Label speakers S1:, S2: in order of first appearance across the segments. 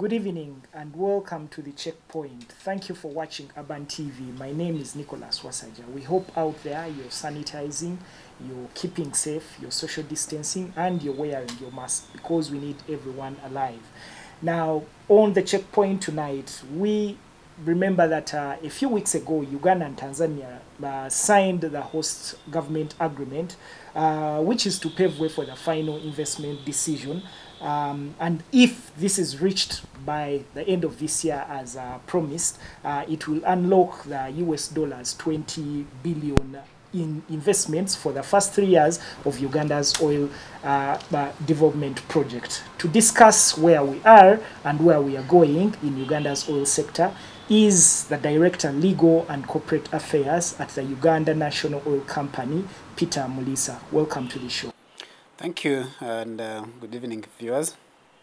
S1: Good evening and welcome to the Checkpoint. Thank you for watching Urban TV. My name is Nicholas Wasaja. We hope out there you're sanitizing, you're keeping safe, you're social distancing, and you're wearing your mask because we need everyone alive. Now, on the Checkpoint tonight, we remember that a few weeks ago, Uganda and Tanzania signed the host government agreement, which is to pave way for the final investment decision. And if this is reached by the end of this year as promised, it will unlock the US dollars 20 billion in investments for the first 3 years of Uganda's oil development project. To discuss where we are and where we are going in Uganda's oil sector is the Director Legal and Corporate Affairs at the Uganda National Oil Company, Peter Mulisa. Welcome to the show.
S2: Thank you, and good evening, viewers.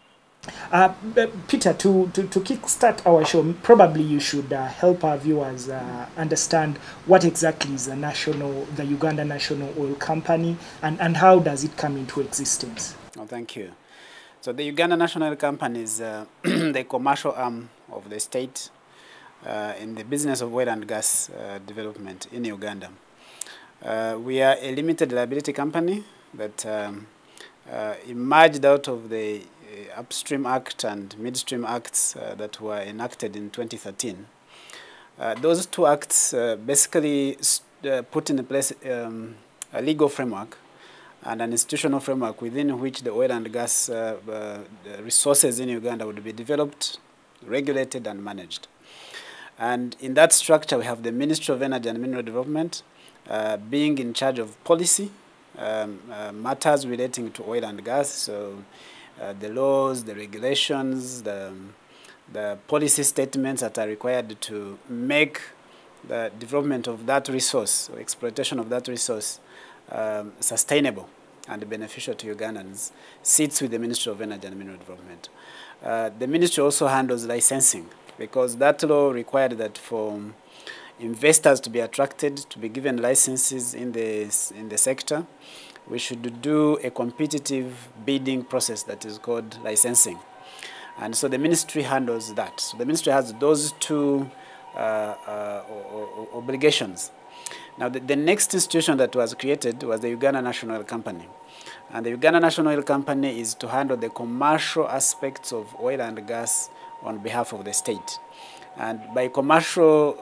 S1: Peter, to kickstart our show, probably you should help our viewers understand what exactly is the Uganda National Oil Company and how does it come into existence?
S2: Oh, thank you. So the Uganda National Oil Company is the commercial arm of the state in the business of oil and gas development in Uganda. We are a limited liability company that emerged out of the Upstream Act and Midstream Acts that were enacted in 2013. Those two acts basically put in place a legal framework and an institutional framework within which the oil and gas resources in Uganda would be developed, regulated, and managed. And in that structure, we have the Ministry of Energy and Mineral Development being in charge of policy, matters relating to oil and gas, so the laws, the regulations, the policy statements that are required to make the development of that resource or exploitation of that resource sustainable and beneficial to Ugandans sits with the Ministry of Energy and Mineral Development. The ministry also handles licensing because that law required that for investors to be attracted, to be given licenses in the sector, we should do a competitive bidding process that is called licensing. And so the ministry handles that. So the ministry has those two obligations. Now the next institution that was created was the Uganda National Oil Company. And the Uganda National Oil Company is to handle the commercial aspects of oil and gas on behalf of the state. And by commercial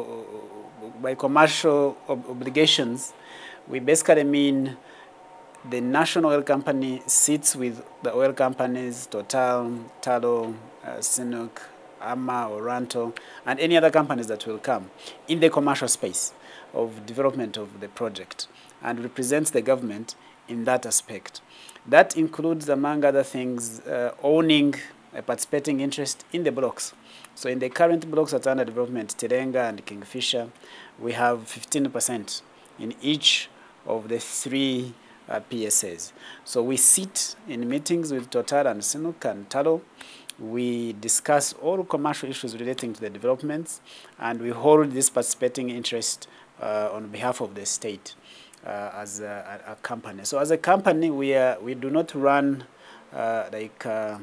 S2: obligations, we basically mean the National Oil Company sits with the oil companies, Total, Tullow, Sinuk, Ama, Oranto, and any other companies that will come in the commercial space of development of the project and represents the government in that aspect. That includes, among other things, owning a participating interest in the blocks. So in the current blocks that are under development, Terenga and Kingfisher, we have 15% in each of the three PSAs. So we sit in meetings with Total and Sinuk and Tullow. We discuss all commercial issues relating to the developments, and we hold this participating interest on behalf of the state as a company. So as a company, we do not run a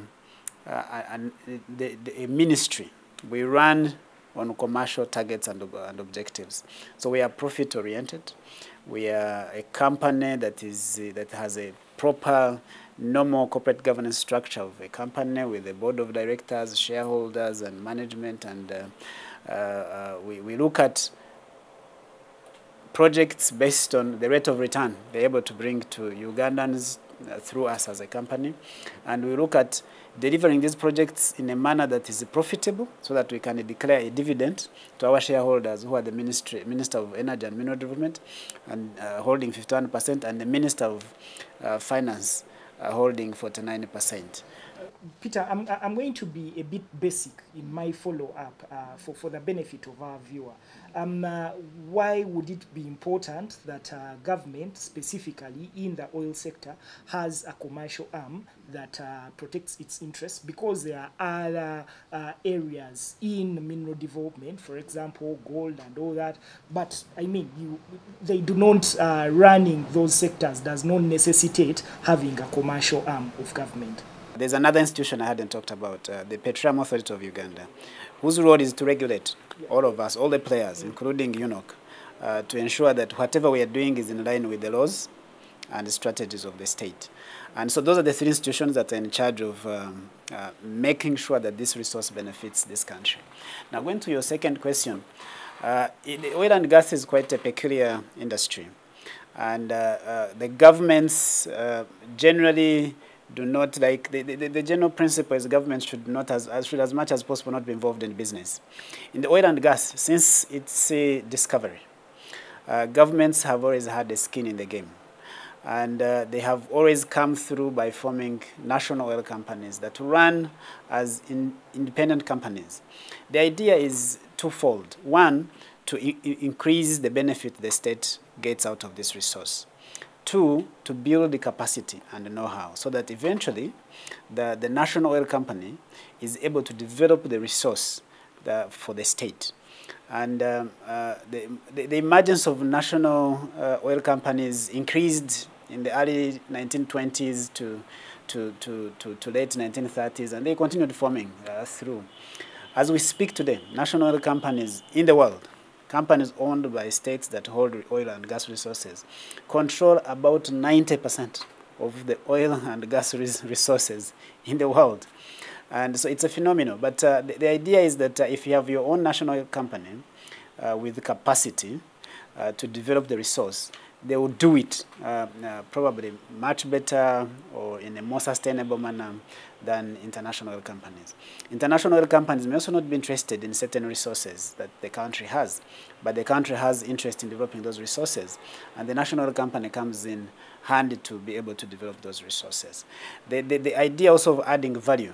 S2: ministry. We run on commercial targets and objectives. So we are profit-oriented. We are a company that has a proper, normal corporate governance structure of a company with a board of directors, shareholders, and management. And we look at projects based on the rate of return they're able to bring to Ugandans through us as a company. And we look at delivering these projects in a manner that is profitable so that we can declare a dividend to our shareholders who are the Minister of Energy and Mineral Development and holding 51% and the Minister of Finance holding 49%.
S1: Peter, I'm going to be a bit basic in my follow-up for the benefit of our viewer. Why would it be important that government, specifically in the oil sector, has a commercial arm that protects its interests? Because there are other areas in mineral development, for example, gold and all that. But, I mean, they do not, running those sectors does not necessitate having a commercial arm of government.
S2: There's another institution I hadn't talked about, the Petroleum Authority of Uganda, whose role is to regulate all of us, all the players, including UNOC, to ensure that whatever we are doing is in line with the laws and the strategies of the state. And so those are the three institutions that are in charge of making sure that this resource benefits this country. Now, going to your second question, the oil and gas is quite a peculiar industry. And the governments generally do not, like, the general principle is governments should not, should as much as possible not be involved in business. In the oil and gas, since it's a discovery, governments have always had a skin in the game. And they have always come through by forming national oil companies that run as independent companies. The idea is twofold. One, to increase the benefit the state gets out of this resource. Two, to build the capacity and the know-how so that eventually the national oil company is able to develop the resource for the state. And the emergence of national oil companies increased in the early 1920s to late 1930s, and they continued forming through. As we speak today, national oil companies in the world, companies owned by states that hold oil and gas resources, control about 90% of the oil and gas resources in the world. And so it's a phenomenon. But the idea is that if you have your own national oil company with the capacity to develop the resource, they will do it probably much better or in a more sustainable manner than international oil companies. International oil companies may also not be interested in certain resources that the country has, but the country has interest in developing those resources, and the national oil company comes in handy to be able to develop those resources. The idea also of adding value,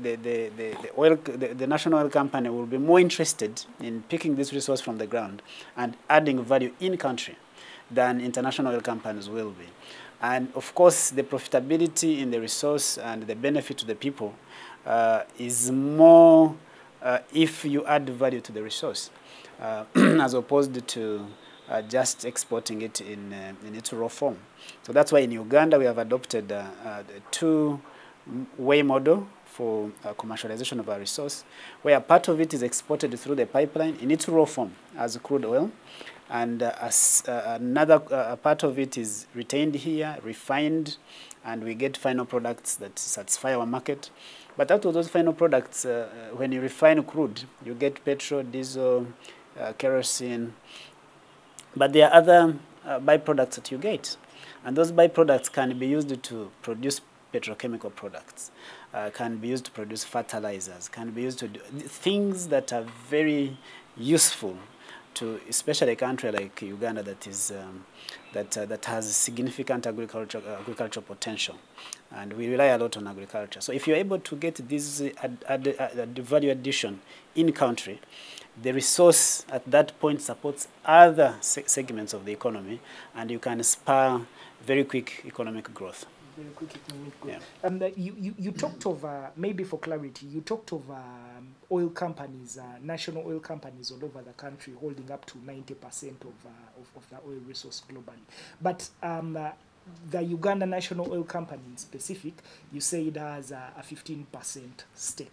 S2: the national oil company will be more interested in picking this resource from the ground and adding value in country than international oil companies will be. And of course, the profitability in the resource and the benefit to the people is more if you add value to the resource, as opposed to just exporting it in its raw form. So that's why in Uganda we have adopted the two-way model for commercialization of our resource, where part of it is exported through the pipeline in its raw form as crude oil, and another part of it is retained here, refined, and we get final products that satisfy our market. But out of those final products, when you refine crude, you get petrol, diesel, kerosene. But there are other byproducts that you get. And those byproducts can be used to produce petrochemical products, can be used to produce fertilizers, can be used to do things that are very useful to especially a country like Uganda that is that has significant agricultural potential, and we rely a lot on agriculture. So if you're able to get this value addition in country, the resource at that point supports other segments of the economy, and you can spur very quick economic growth.
S1: Very quick economic growth. Yeah. You talked of, maybe for clarity, you talked of oil companies, national oil companies all over the country holding up to 90% of the oil resource globally. But the Uganda National Oil Company in specific, you say it has a 15% stake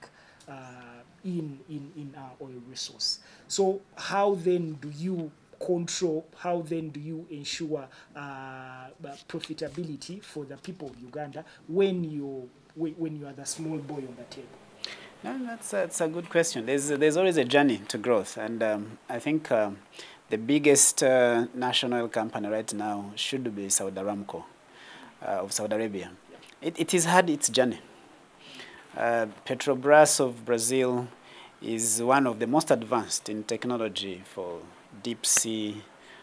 S1: in our oil resource. So how then do you control, how then do you ensure profitability for the people of Uganda when you are the small boy on the table?
S2: No, that's a good question. There's always a journey to growth, and I think the biggest national oil company right now should be Saudi Aramco of Saudi Arabia. It has had its journey. Petrobras of Brazil is one of the most advanced in technology for deep sea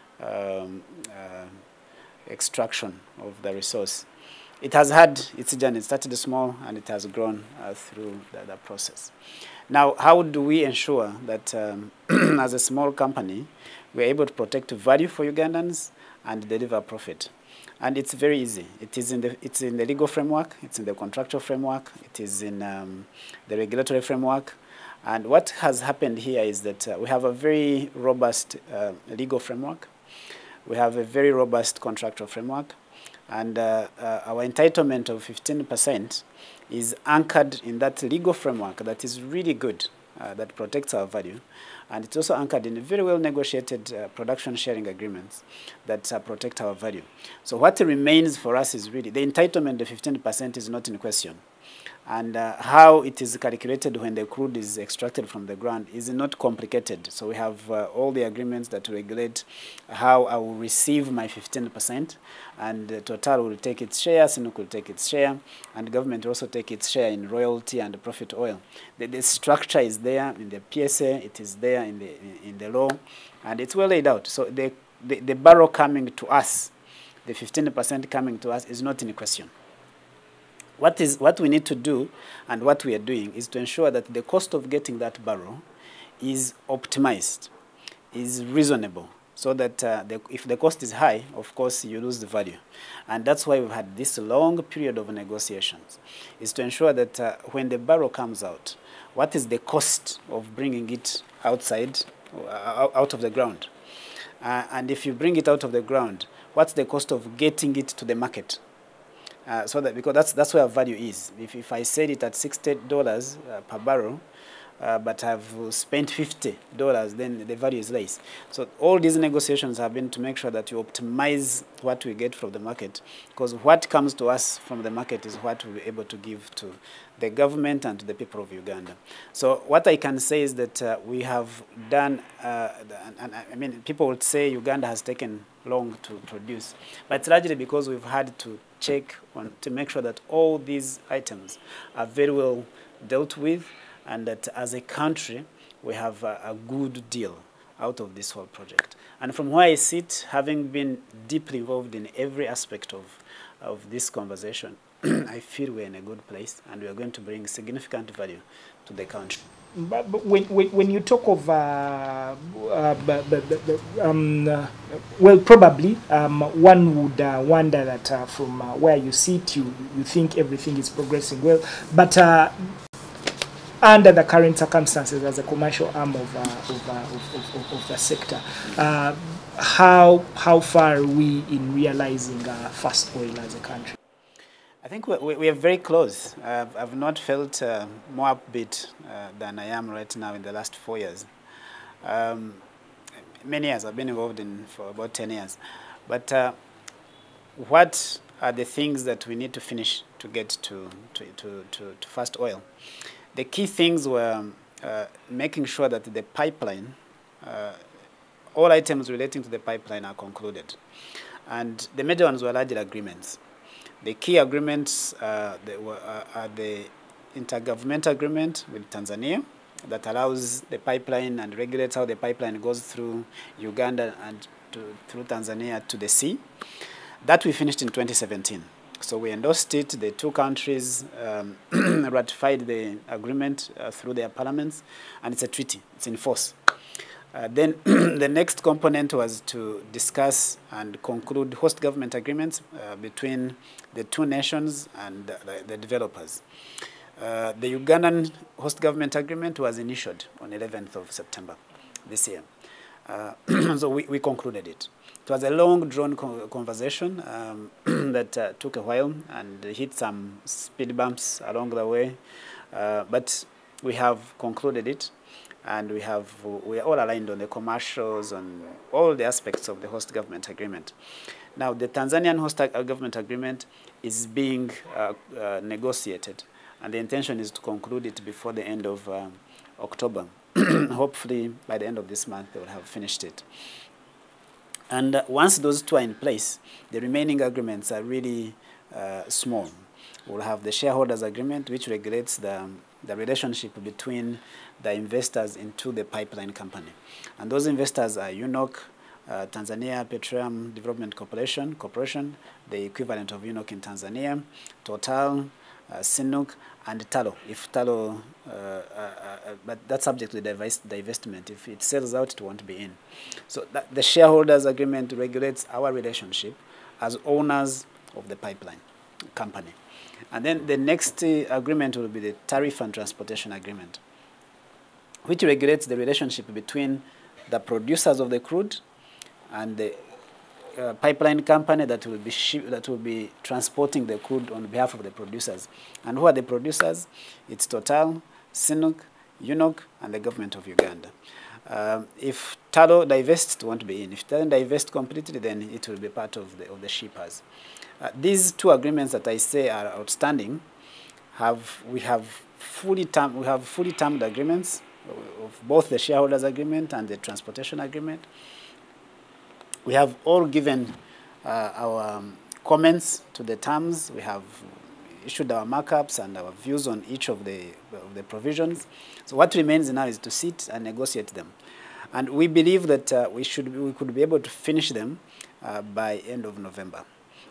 S2: extraction of the resource. It has had its journey. It started small and it has grown through the process. Now, how do we ensure that as a small company, we're able to protect value for Ugandans and deliver profit? And it's very easy. It's in the legal framework, it's in the contractual framework, it is in the regulatory framework. And what has happened here is that we have a very robust legal framework. We have a very robust contractual framework. And our entitlement of 15% is anchored in that legal framework that is really good, that protects our value. And it's also anchored in very well negotiated production sharing agreements that protect our value. So what remains for us is really the entitlement of 15% is not in question. And how it is calculated when the crude is extracted from the ground is not complicated. So we have all the agreements that regulate how I will receive my 15%, and Total will take its share, Sinuk will take its share, and government will also take its share in royalty and profit oil. The structure is there in the PSA, it is there in the law, and it's well laid out. So the barrel coming to us, the 15% coming to us is not in question. What we need to do and what we are doing is to ensure that the cost of getting that barrel is optimized, is reasonable, so that if the cost is high, of course, you lose the value. And that's why we've had this long period of negotiations, is to ensure that when the barrel comes out, what is the cost of bringing it outside, out of the ground? And if you bring it out of the ground, what's the cost of getting it to the market? So that, because that's where value is. If I sell it at $60 per barrel, but I've spent $50, then the value is less. So all these negotiations have been to make sure that you optimize what we get from the market, because what comes to us from the market is what we're able to give to the government and to the people of Uganda. So what I can say is that we have done, and I mean, people would say Uganda has taken long to produce, but it's largely because we've had to check on to make sure that all these items are very well dealt with, and that as a country we have a good deal out of this whole project. And from where I sit, having been deeply involved in every aspect of this conversation, I feel we're in a good place and we are going to bring significant value to the country.
S1: But when you talk of, well, probably one would wonder that from where you sit, you think everything is progressing well. But under the current circumstances, as a commercial arm of the sector, how far are we in realizing fast oil as a country?
S2: I think we are very close. I've not felt more upbeat than I am right now in the last 4 years. Many years, I've been involved in for about 10 years. But what are the things that we need to finish to get to fast oil? The key things were making sure that the pipeline, all items relating to the pipeline are concluded. And the major ones were largely agreements. The key agreements are the intergovernmental agreement with Tanzania that allows the pipeline and regulates how the pipeline goes through Uganda and through Tanzania to the sea. That we finished in 2017. So we endorsed it. The two countries ratified the agreement through their parliaments, and it's a treaty. It's in force. Then the next component was to discuss and conclude host government agreements between the two nations and the developers. The Ugandan host government agreement was initiated on 11th of September this year. So we concluded it. It was a long, drawn conversation that took a while and hit some speed bumps along the way. But we have concluded it. And we are all aligned on the commercials, on all the aspects of the host government agreement. Now, the Tanzanian host government agreement is being negotiated, and the intention is to conclude it before the end of October. Hopefully, by the end of this month, they will have finished it. And once those two are in place, the remaining agreements are really small. We'll have the shareholders agreement, which regulates the relationship between the investors into the pipeline company. And those investors are UNOC, Tanzania Petroleum Development Corporation, the equivalent of UNOC in Tanzania, Total, Sinuk, and Talo. If Talo, but that's subject to divestment. If it sells out, it won't be in. So the shareholders agreement regulates our relationship as owners of the pipeline company. And then the next agreement will be the tariff and transportation agreement, which regulates the relationship between the producers of the crude and the pipeline company that will be transporting the crude on behalf of the producers. And who are the producers? It's Total, Sinuk, UNOC, and the government of Uganda. If Tullow divests, it won't be in. If it doesn't divest completely, then it will be part of the shippers. These two agreements that I say are outstanding. We have fully termed agreements of both the shareholders agreement and the transportation agreement. We have all given our comments to the terms. We have issued our markups and our views on each of the provisions. So what remains now is to sit and negotiate them. And we believe that we could be able to finish them by end of November.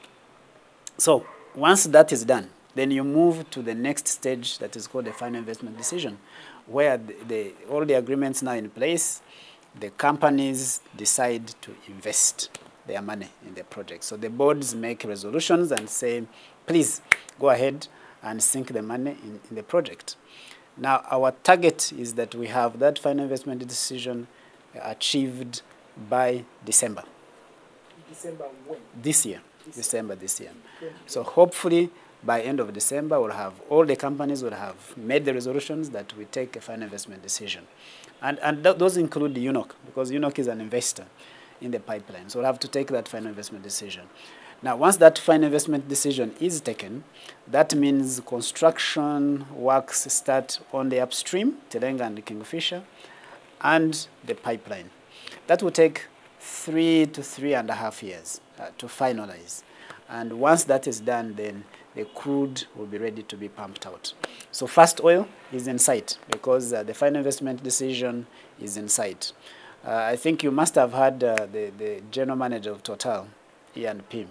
S2: So once that is done, then you move to the next stage that is called the final investment decision, where all the agreements now in place, the companies decide to invest their money in the project. So the boards make resolutions and say, please go ahead and sink the money in the project. Now, our target is that we have that final investment decision achieved by December.
S1: December when?
S2: This year. December this year. So hopefully by end of December, all the companies will have made the resolutions that we take a final investment decision. And those include the UNOC, because UNOC is an investor in the pipeline. So we'll have to take that final investment decision. Now, once that final investment decision is taken, that means construction works start on the upstream, Telenga and Kingfisher, and the pipeline. That will take 3 to 3.5 years to finalize. And once that is done, then the crude will be ready to be pumped out. So first oil is in sight because the final investment decision is in sight. I think you must have heard the general manager of Total, Ian Pim,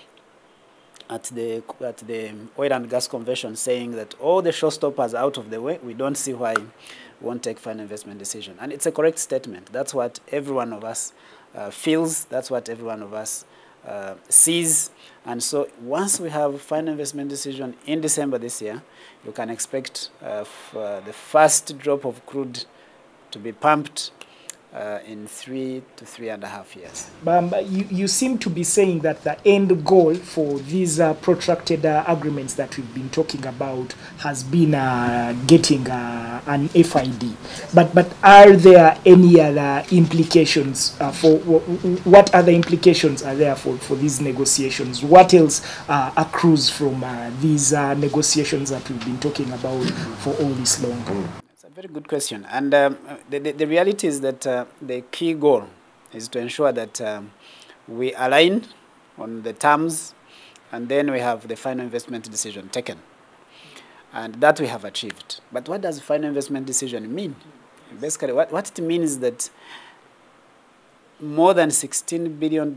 S2: at the Oil and Gas Convention saying that all the showstoppers are out of the way. We don't see why we won't take final investment decision. And it's a correct statement. That's what every one of us feels. That's what every one of us sees. And so once we have final investment decision in December this year, you can expect the first drop of crude to be pumped in 3 to 3.5 years.
S1: You seem to be saying that the end goal for these protracted agreements that we've been talking about has been getting an FID. But are there any other implications what other implications are there for these negotiations? What else accrues from these negotiations that we've been talking about for all this long?
S2: Very good question. And the reality is that the key goal is to ensure that we align on the terms, and then we have the final investment decision taken. And that we have achieved. But what does final investment decision mean? Basically, what it means is that more than $16 billion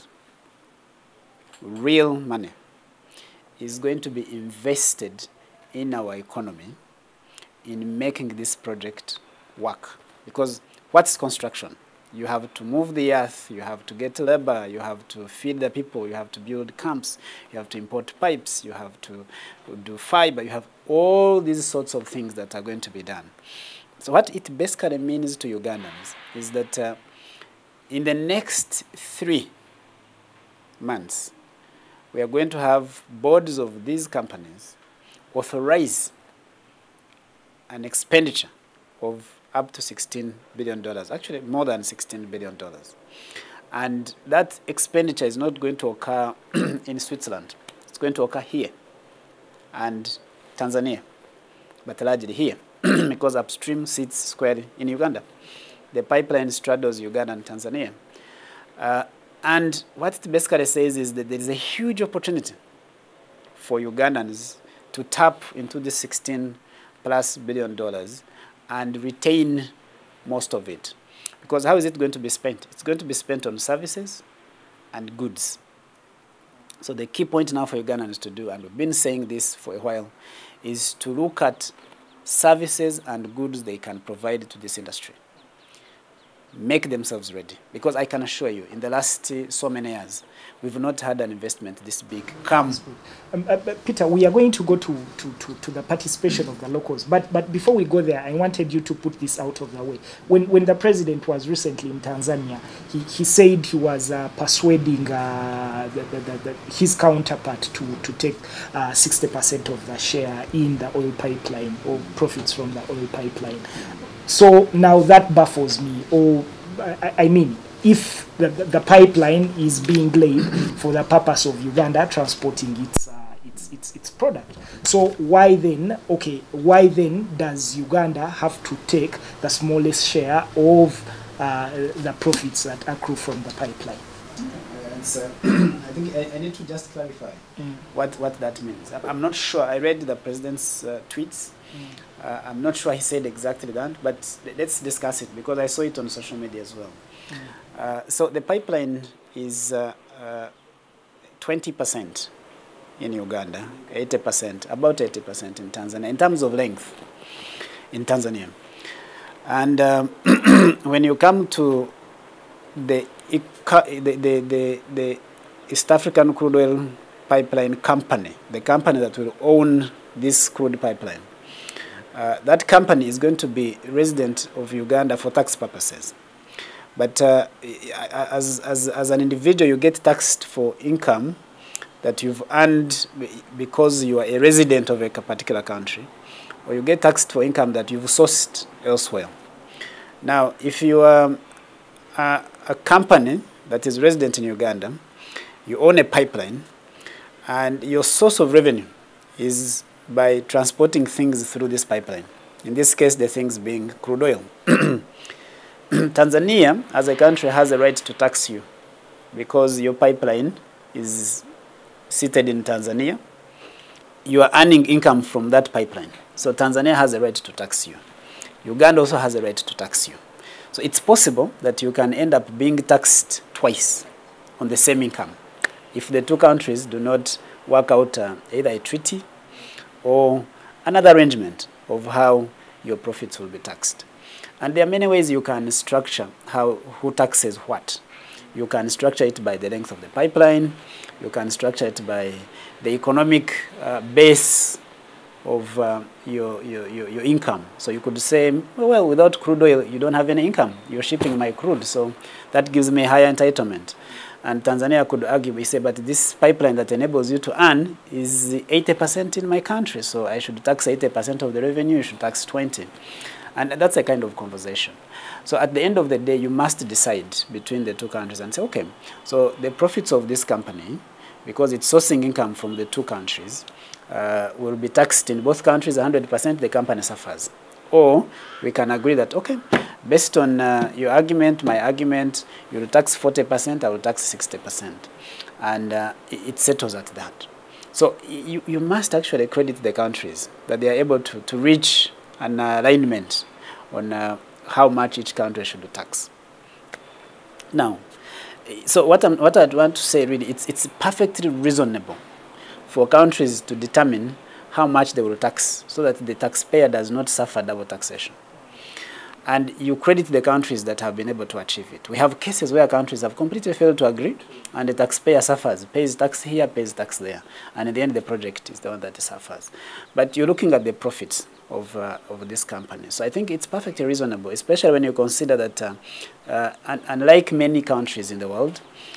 S2: real money is going to be invested in our economy in making this project work. Because what's construction? You have to move the earth, you have to get labor, you have to feed the people, you have to build camps, you have to import pipes, you have to do fiber, you have all these sorts of things that are going to be done. So what it basically means to Ugandans is that in the next 3 months, we are going to have boards of these companies authorize an expenditure of up to $16 billion, actually more than $16 billion. And that expenditure is not going to occur in Switzerland. It's going to occur here and Tanzania, but largely here, because upstream sits squarely in Uganda. The pipeline straddles Uganda and Tanzania. And what it basically says is that there is a huge opportunity for Ugandans to tap into the $16+ billion and retain most of it. Because how is it going to be spent? It's going to be spent on services and goods. So the key point now for Ugandans to do, and we've been saying this for a while, is to look at services and goods they can provide to this industry. make themselves ready. Because I can assure you, in the last so many years, we've not had an investment this big come.
S1: Peter, we are going to go to the participation of the locals. But before we go there, I wanted you to put this out of the way. When the president was recently in Tanzania, he said he was persuading his counterpart to take 60% of the share in the oil pipeline, or profits from the oil pipeline. So now that baffles me. Or I mean, if the pipeline is being laid for the purpose of Uganda transporting its product, so why then does Uganda have to take the smallest share of the profits that accrue from the pipeline?
S2: I think I need to just clarify what that means. I'm not sure. I read the president's tweets. I'm not sure he said exactly that, but let's discuss it, because I saw it on social media as well. So the pipeline is 20% in Uganda, 80%, about 80% in Tanzania, in terms of length in Tanzania. And when you come to the East African Crude Oil Pipeline Company, the company that will own this crude pipeline, that company is going to be resident of Uganda for tax purposes. But as an individual, you get taxed for income that you've earned because you are a resident of a particular country, or you get taxed for income that you've sourced elsewhere. Now, if you are a company that is resident in Uganda, you own a pipeline, and your source of revenue is by transporting things through this pipeline. In this case, the things being crude oil. Tanzania, as a country, has a right to tax you because your pipeline is seated in Tanzania. You are earning income from that pipeline. So Tanzania has a right to tax you. Uganda also has a right to tax you. So it's possible that you can end up being taxed twice on the same income if the two countries do not work out either a treaty or another arrangement of how your profits will be taxed. And there are many ways you can structure who taxes what. You can structure it by the length of the pipeline. You can structure it by the economic base of your income. So you could say, well, without crude oil, you don't have any income. You're shipping my crude, so that gives me higher entitlement. And Tanzania could argue, we say, but this pipeline that enables you to earn is 80% in my country, so I should tax 80% of the revenue, you should tax 20%. And that's a kind of conversation. So at the end of the day, you must decide between the two countries and say, okay, so the profits of this company, because it's sourcing income from the two countries, will be taxed in both countries 100%, the company suffers. Or we can agree that, okay, based on your argument, my argument, you will tax 40%, I will tax 60%. And it settles at that. So you must actually credit the countries that they are able to reach an alignment on how much each country should tax. Now, so what I'd want to say really, it's perfectly reasonable for countries to determine how much they will tax so that the taxpayer does not suffer double taxation. And you credit the countries that have been able to achieve it. We have cases where countries have completely failed to agree, and the taxpayer suffers, pays tax here, pays tax there. And in the end, the project is the one that suffers. But you're looking at the profits of this company. So I think it's perfectly reasonable, especially when you consider that unlike many countries in the world,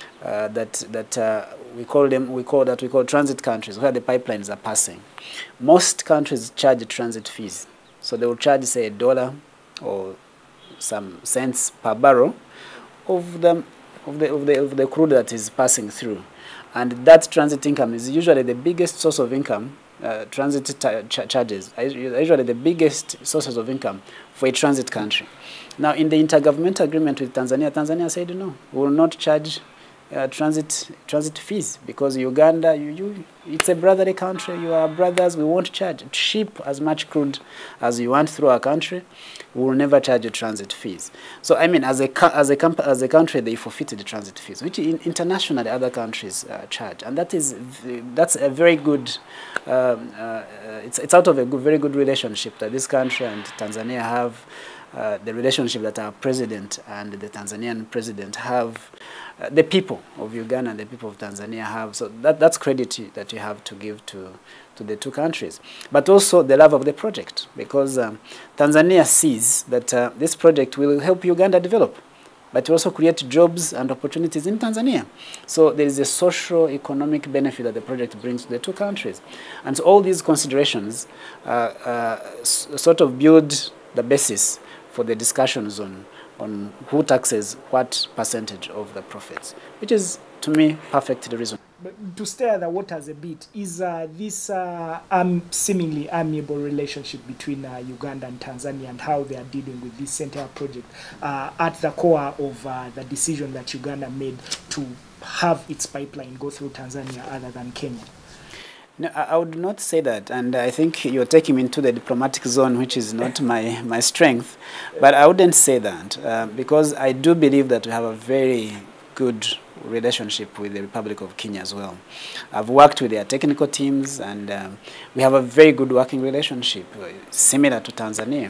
S2: we call transit countries, where the pipelines are passing. Most countries charge transit fees. So they will charge, say, $1 or some cents per barrel of the crude that is passing through. And that transit income is usually the biggest source of income. Transit charges are usually the biggest sources of income for a transit country. Now, in the intergovernmental agreement with Tanzania, Tanzania said, no, we will not charge transit fees because Uganda, it's a brotherly country. You are brothers. We won't charge. Ship as much crude as you want through our country. We will never charge you transit fees. So I mean, as a country, they forfeited the transit fees, which internationally other countries charge, and that's a very good. It's out of a very good relationship that this country and Tanzania have. the relationship that our president and the Tanzanian president have, the people of Uganda and the people of Tanzania have. So that's credit that you have to give to the two countries. But also the love of the project, because Tanzania sees that this project will help Uganda develop, but also create jobs and opportunities in Tanzania. So there is a social, economic benefit that the project brings to the two countries. And so all these considerations sort of build the basis for the discussions on who taxes what percentage of the profits, which is, to me, perfectly reasonable.
S1: But to stir the waters a bit, is this seemingly amiable relationship between Uganda and Tanzania and how they are dealing with this entire project at the core of the decision that Uganda made to have its pipeline go through Tanzania other than Kenya?
S2: No, I would not say that, and I think you're taking me into the diplomatic zone, which is not my strength, but I wouldn't say that, because I do believe that we have a very good relationship with the Republic of Kenya as well. I've worked with their technical teams, and we have a very good working relationship, similar to Tanzania.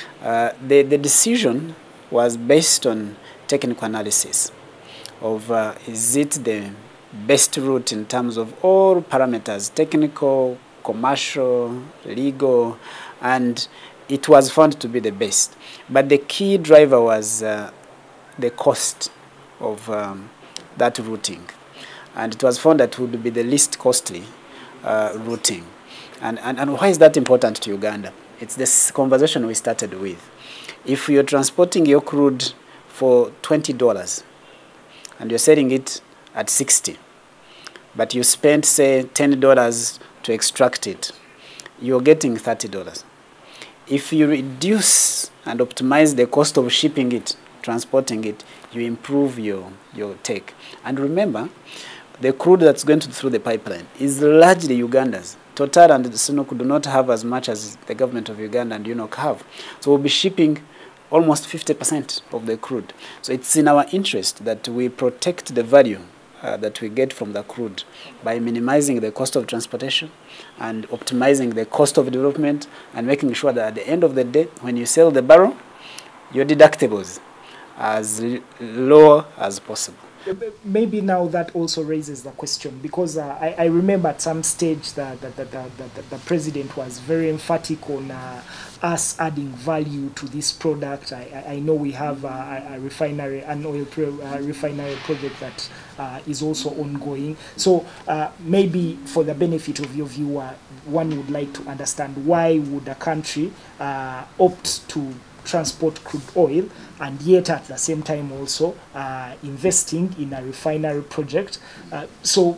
S2: The decision was based on technical analysis of is it the best route in terms of all parameters, technical, commercial, legal, and it was found to be the best. But the key driver was the cost of that routing. And it was found that it would be the least costly routing. And why is that important to Uganda? It's this conversation we started with. If you're transporting your crude for $20 and you're selling it at 60, but you spent, say, $10 to extract it, you're getting $30. If you reduce and optimize the cost of shipping it, transporting it, you improve your take. And remember, the crude that's going through the pipeline is largely Uganda's. Total and Sinok do not have as much as the government of Uganda and UNOC have. So we'll be shipping almost 50% of the crude. So it's in our interest that we protect the value that we get from the crude by minimizing the cost of transportation and optimizing the cost of development and making sure that at the end of the day, when you sell the barrel, your deductibles as low as possible.
S1: Maybe now that also raises the question, because I remember at some stage that the president was very emphatic on us adding value to this product. I know we have a refinery, an oil refinery project that is also ongoing. So maybe for the benefit of your viewer, one would like to understand why would a country opt to transport crude oil and yet at the same time also investing in a refinery project. So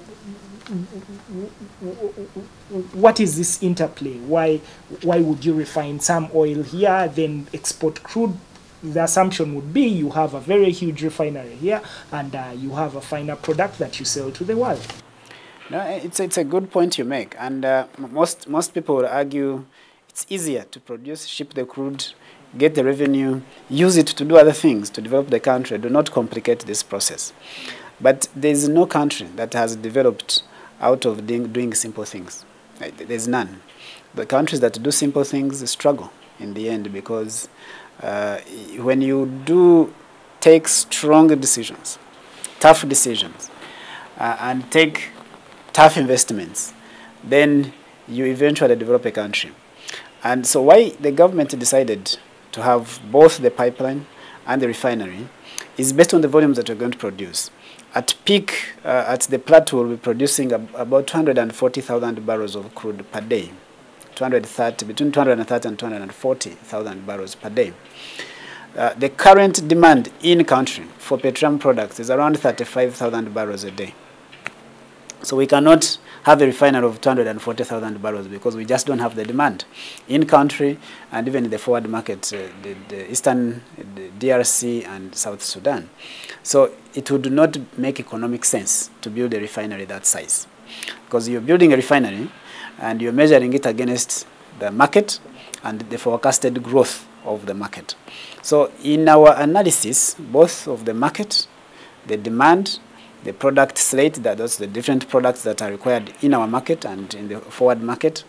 S1: what is this interplay? Why would you refine some oil here, then export crude? The assumption would be you have a very huge refinery here and you have a final product that you sell to the world.
S2: No, it's a good point you make, and most people would argue it's easier to produce, ship the crude, get the revenue, use it to do other things, to develop the country. Do not complicate this process. But there is no country that has developed out of doing simple things. There's none. The countries that do simple things struggle in the end, because when you do take strong decisions, tough decisions, and take tough investments, then you eventually develop a country. And so why the government decided to have both the pipeline and the refinery is based on the volumes that we're going to produce. At peak, at the plateau, we'll be producing about 240,000 barrels of crude per day. Between 230 and 240,000 barrels per day. The current demand in country for petroleum products is around 35,000 barrels a day. So we cannot have a refinery of 240,000 barrels because we just don't have the demand in country and even in the forward market, the Eastern, the DRC and South Sudan. So it would not make economic sense to build a refinery that size, because you're building a refinery and you're measuring it against the market and the forecasted growth of the market. So in our analysis, both of the market, the demand, the product slate, that's the different products that are required in our market and in the forward market.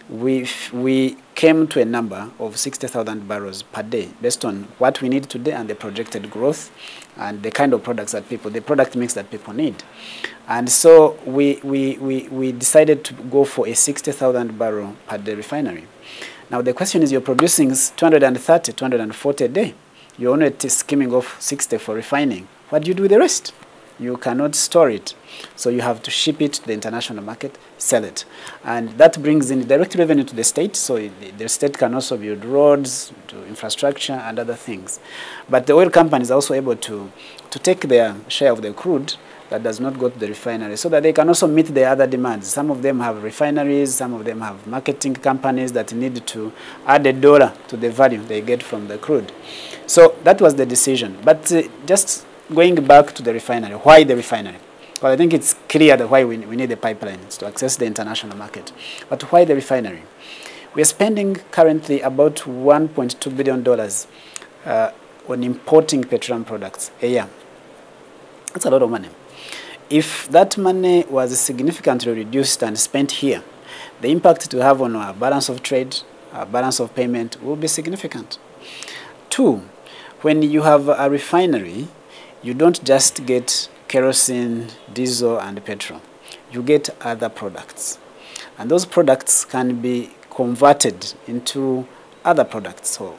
S2: We came to a number of 60,000 barrels per day based on what we need today and the projected growth and the kind of products that the product mix that people need. And so we decided to go for a 60,000 barrel per day refinery. Now the question is, you're producing 230, 240 a day. You're only skimming off 60 for refining. What do you do with the rest? You cannot store it. So you have to ship it to the international market, sell it. And that brings in direct revenue to the state. So the state can also build roads, do infrastructure, and other things. But the oil companies are also able to take their share of the crude that does not go to the refinery, so that they can also meet the other demands. Some of them have refineries, some of them have marketing companies that need to add $1 to the value they get from the crude. So that was the decision. But just going back to the refinery, why the refinery? Well, I think it's clear that why we need the pipelines to access the international market. But why the refinery? We are spending currently about $1.2 billion on importing petroleum products a year. That's a lot of money. If that money was significantly reduced and spent here, the impact to have on our balance of trade, our balance of payment will be significant. Two, when you have a refinery, you don't just get kerosene, diesel, and petrol. You get other products. And those products can be converted into other products. So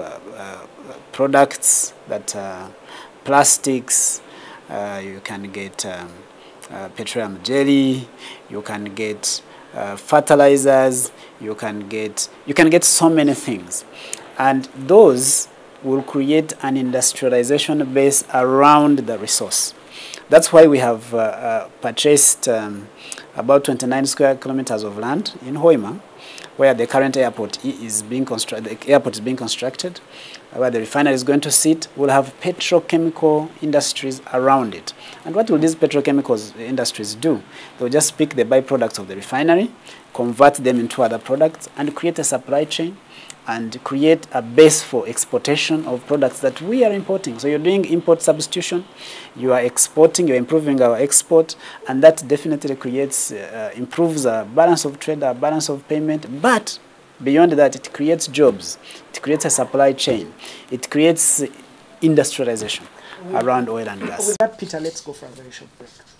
S2: products that are plastics, you can get petroleum jelly, you can get fertilizers, you can get so many things. And those will create an industrialization base around the resource. That's why we have purchased about 29 square kilometers of land in Hoima, where the current airport is being constructed, where the refinery is going to sit. We'll have petrochemical industries around it. And what will these petrochemical industries do? They'll just pick the byproducts of the refinery, convert them into other products, and create a supply chain and create a base for exportation of products that we are importing. So you're doing import substitution, you are exporting, you're improving our export, and that definitely creates, improves our balance of trade, our balance of payment. But beyond that, it creates jobs, it creates a supply chain, it creates industrialization around oil and gas.
S1: With that, Peter, let's go for a very short break.